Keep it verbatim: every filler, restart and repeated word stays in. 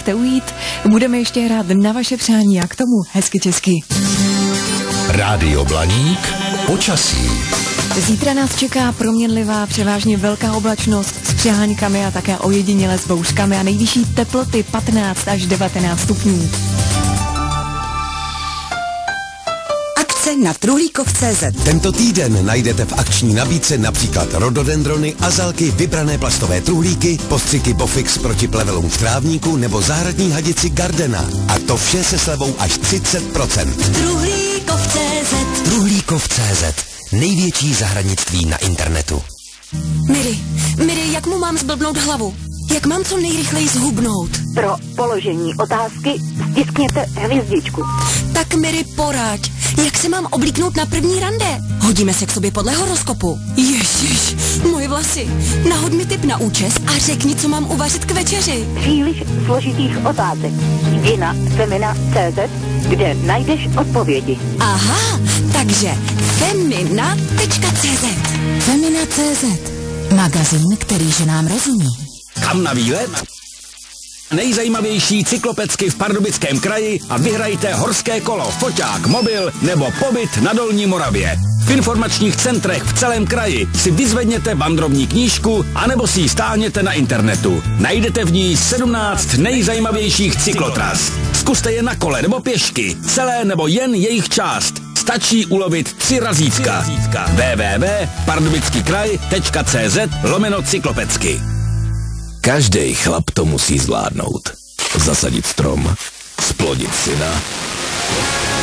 nechce ujít, budeme ještě hrát na vaše přání a k tomu hezky česky. Rádio Blaník, počasí. Zítra nás čeká proměnlivá, převážně velká oblačnost s přeháňkami a také ojediněle s bouřkami a nejvyšší teploty patnáct až devatenáct stupňů. Akce na Truhlíkov tečka cé zet. Tento týden najdete v akční nabídce například rododendrony, azalky, vybrané plastové truhlíky, postřiky Bofix proti plevelům v trávníku nebo zahradní hadici Gardena. A to vše se slevou až třicet procent. Truhlíkov tečka cé zet. Truhlíkov tečka cé zet. Největší zahradnictví na internetu. Miri, Miri, jak mu mám zblbnout hlavu? Jak mám co nejrychleji zhubnout? Pro položení otázky stiskněte hvězdičku. Tak Miri, poraď. Jak se mám oblíknout na první rande? Hodíme se k sobě podle horoskopu. Ježiš, moje vlasy. Nahod mi tip na účes a řekni, co mám uvařit k večeři. Příliš složitých otázek. Jdi na femina tečka cé zet, kde najdeš odpovědi. Aha, takže femina tečka cé zet. Femina tečka cé zet. Magazín, který ženám rozumí. Kam na výlet? Nejzajímavější cyklopecky v Pardubickém kraji a vyhrajte horské kolo, foťák, mobil nebo pobyt na Dolní Moravě. V informačních centrech v celém kraji si vyzvedněte vandrovní knížku anebo si ji stáhněte na internetu. Najdete v ní sedmnáct nejzajímavějších cyklotras. Zkuste je na kole nebo pěšky, celé nebo jen jejich část. Stačí ulovit tři razítka. w w w tečka pardubickýkraj tečka cé zet lomeno cyklopecky. Každý chlap to musí zvládnout. Zasadit strom, splodit syna